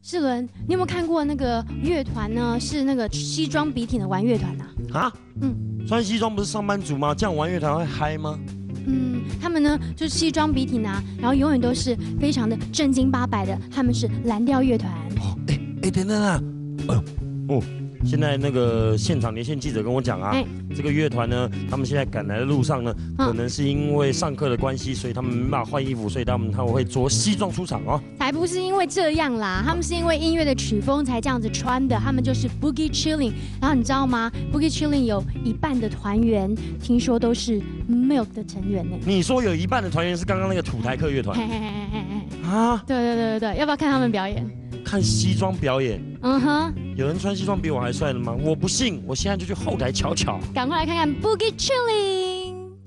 世伦，你有没有看过那个乐团呢？是那个西装笔挺的玩乐团啊？ 啊？穿西装不是上班族吗？这样玩乐团会嗨吗？ 他们呢就是西装笔挺啊，然后永远都是非常的正经八百的，他们是蓝调乐团。 等等啊！现在那个现场连线记者跟我讲啊，这个乐团呢，他们现在赶来的路上呢，可能是因为上课的关系，所以他们没办法换衣服，所以他们会着西装出场哦。 才不是因为这样啦，他们是因为音乐的曲风才这样子穿的，他们就是 Boogie Chilling。然后你知道吗 ？Boogie Chilling 有一半的团员听说都是 Milk 的成员呢。 你说有一半的团员是刚刚那个土台客乐团啊？ 对，要不要看他们表演？ 看西装表演？有人穿西装比我还帅的吗？我不信，我现在就去后台瞧瞧。 赶快来看看 Boogie Chilling。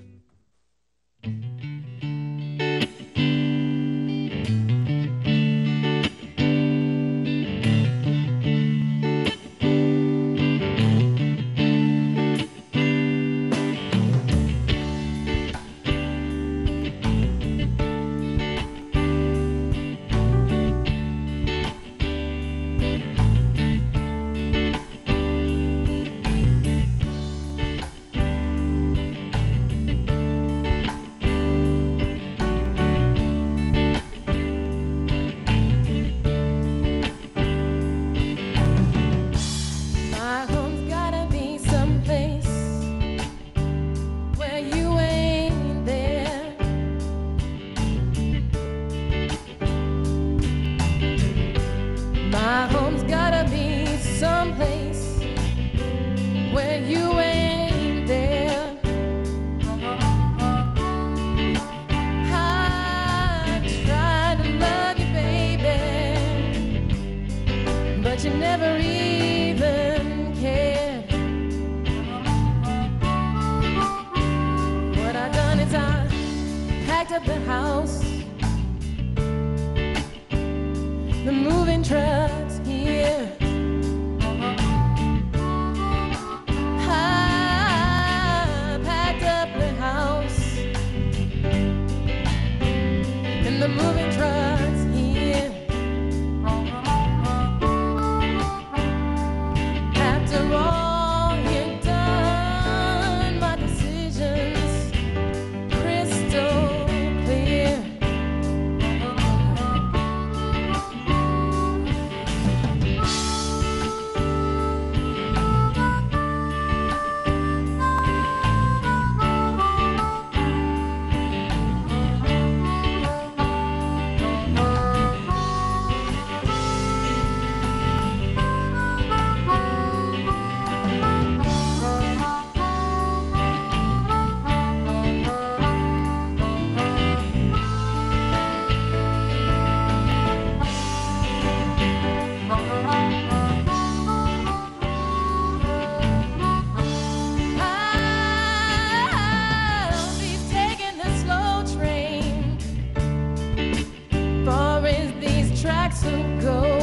My home's gotta be someplace where you ain't there. I tried to love you, baby, but you never even cared. What I done is I packed up the house, the moving trucks here. I packed up the house and the moving trucks here. After all you've done, my decision's crystal clear. I'll be taking the slow train, far as these tracks will go.